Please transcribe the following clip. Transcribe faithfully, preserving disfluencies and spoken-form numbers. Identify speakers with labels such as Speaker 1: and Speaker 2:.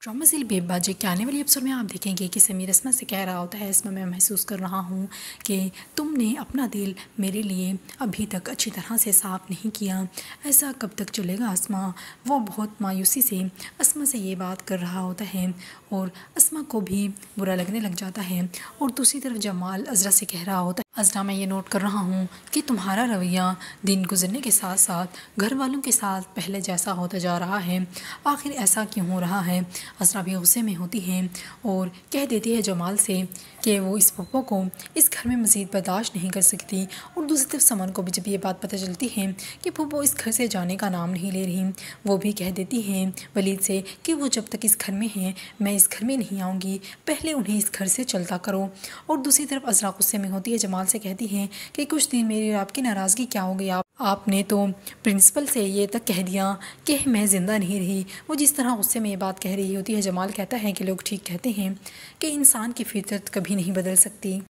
Speaker 1: Drama serial बेबबाजी के आने वाली एपिसोड में आप देखेंगे कि समीर अस्मा से कह रहा होता है, अस्मा मैं महसूस कर रहा हूँ कि तुमने अपना दिल मेरे लिए अभी तक अच्छी तरह से साफ़ नहीं किया। ऐसा कब तक चलेगा अस्मा। वो बहुत मायूसी से अस्मा से ये बात कर रहा होता है और अस्मा को भी बुरा लगने लग जाता है। और दूसरी तरफ जमाल अज़रा से कह रहा होता है, अज़रा मैं ये नोट कर रहा हूँ कि तुम्हारा रवैया दिन गुजरने के साथ साथ घर वालों के साथ पहले जैसा होता जा रहा है। आखिर ऐसा क्यों हो रहा है। अज़रा भी गुस्से में होती है और कह देती है जमाल से कि वो इस पप्पो को इस घर में मज़ीद बर्दाश्त नहीं कर सकती। और दूसरी तरफ समन को भी जब ये बात पता चलती है कि पप्पो इस घर से जाने का नाम नहीं ले रही, वो भी कह देती है वलीद से कि वो जब तक इस घर में हैं मैं इस घर में नहीं आऊँगी, पहले उन्हें इस घर से चलता करो। और दूसरी तरफ अज़रा गुस्से में होती है, जमाल से कहती है कि कुछ दिन मेरी और आपकी नाराज़गी क्या हो गई, आप आपने तो प्रिंसिपल से ये तक कह दिया कि मैं ज़िंदा नहीं रही। वो जिस तरह गुस्से में ये बात कह रही होती है, जमाल कहता है कि लोग ठीक कहते हैं कि इंसान की फितरत कभी नहीं बदल सकती।